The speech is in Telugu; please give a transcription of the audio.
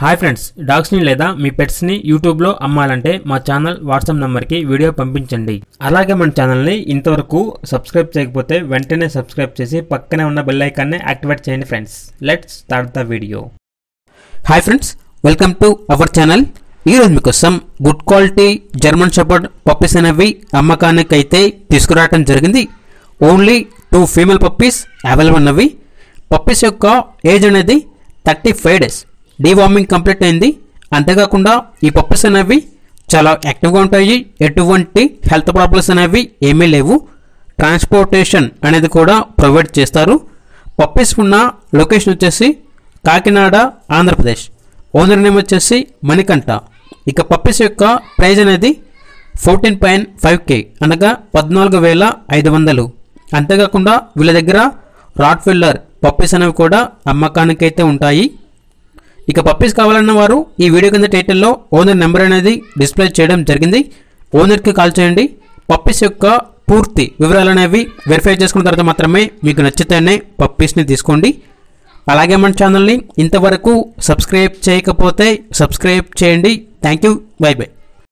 హాయ్ ఫ్రెండ్స్, డాగ్స్ని లేదా మీ పెట్స్ని యూట్యూబ్లో అమ్మాలంటే మా ఛానల్ వాట్సాప్ నెంబర్కి వీడియో పంపించండి. అలాగే మన ఛానల్ని ఇంతవరకు సబ్స్క్రైబ్ చేయకపోతే వెంటనే సబ్స్క్రైబ్ చేసి పక్కనే ఉన్న బెల్ ఐకాన్ని యాక్టివేట్ చేయండి friends. Let's start the video. Hi friends, welcome to our channel. ఈరోజు మీకోసం good quality German shepherd puppies అనేవి అమ్మకానికి అయితే తీసుకురావడం జరిగింది. ఓన్లీ 2 ఫీమేల్ పప్పీస్ అవైలబుల్ ఉన్నవి. పప్పీస్ యొక్క ఏజ్ అనేది 35 days. డీవార్మింగ్ కంప్లీట్ అయింది. అంతేకాకుండా ఈ పప్పీస్ అనేవి చాలా యాక్టివ్గా ఉంటాయి. ఎటువంటి హెల్త్ ప్రాబ్లమ్స్ అనేవి ఏమీ లేవు. ట్రాన్స్పోర్టేషన్ అనేది కూడా ప్రొవైడ్ చేస్తారు. పప్పీస్ ఉన్న లొకేషన్ వచ్చేసి కాకినాడ, ఆంధ్రప్రదేశ్. ఓనర్ నేమ్ వచ్చేసి మణికంఠ. ఇక పప్పీస్ యొక్క ప్రైజ్ అనేది 14.5K అనగా 14,500. అంతేకాకుండా వీళ్ళ దగ్గర రాట్వెల్లర్ పప్పీస్ అనేవి కూడా అమ్మకానికి అయితే ఉంటాయి. ఇక పప్పీస్ కావాలన్న వారు ఈ వీడియో కింద టైటిల్లో ఓనర్ నెంబర్ అనేది డిస్ప్లే చేయడం జరిగింది. ఓనర్కి కాల్ చేయండి. పప్పీస్ యొక్క పూర్తి వివరాలు అనేవి వెరిఫై చేసుకున్న తర్వాత మాత్రమే మీకు నచ్చితేనే పప్పీస్ని తీసుకోండి. అలాగే మన ఛానల్ని ఇంతవరకు సబ్స్క్రైబ్ చేయకపోతే సబ్స్క్రైబ్ చేయండి. Thank you. Bye by.